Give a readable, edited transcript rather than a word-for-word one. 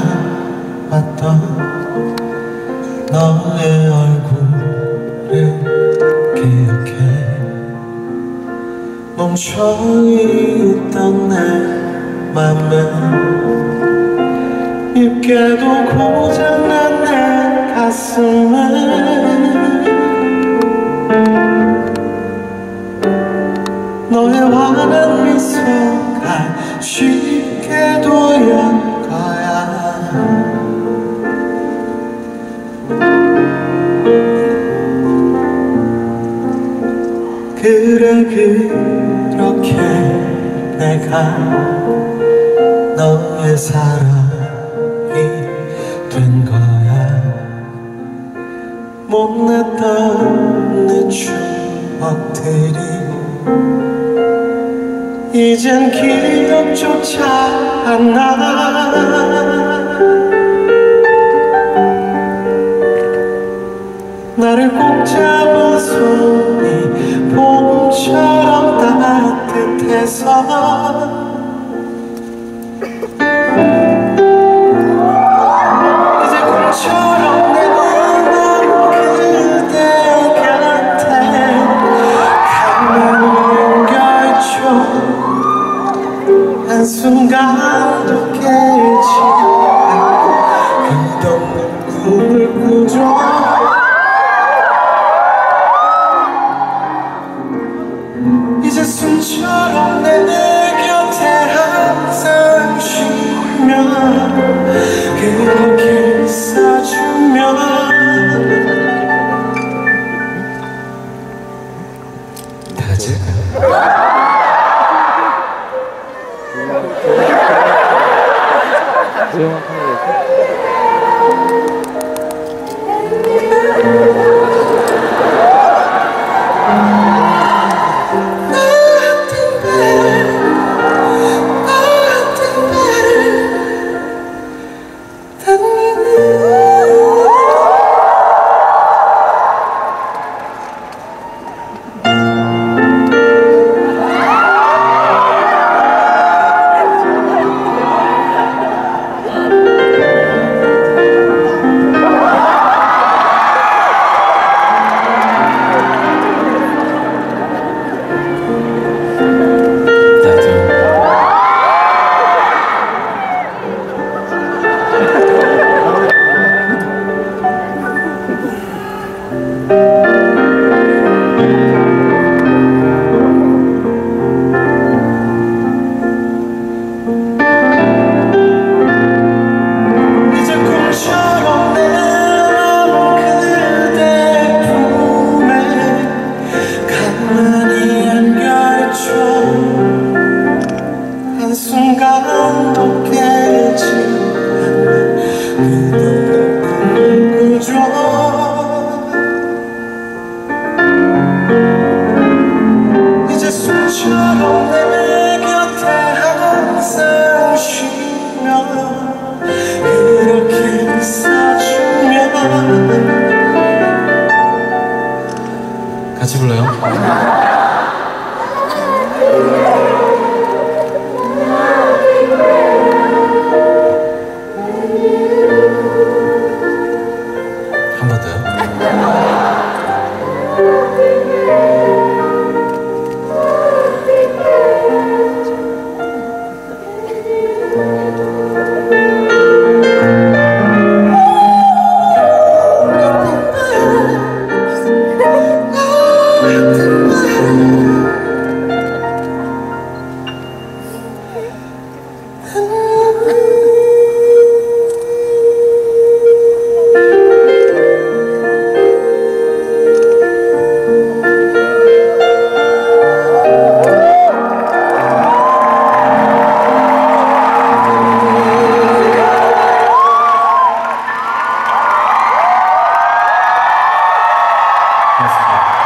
찾아왔던 너의 얼굴을 기억해. 멈춰있던 내 맘에 입게도 고장난 내 가슴에 너의 환한 미소가 쉽게 도연 거야. 그래 그렇게 내가 너의 사랑이 된 거야. 못났던 내 추억들이 이젠 기억조차 안 나. 나를 꼭 잡은 손이 봄처럼 따뜻해서 이제 꿈처럼 내 눈은 그대 곁에 가만히 연결줘. 한순간도 깨지 않고 끝없는 꿈을 꾸죠. 이제 숨처럼 내 곁에 항상 쉬면 그렇게 있어주면 다지? 한순간도 깨지 않는 끝없는 꿈을 꾸죠. 이제 숨처럼 내 곁에 항상 쉬면 그렇게 있어주면. 같이 불러요. 한 번 더요. 고맙습니다.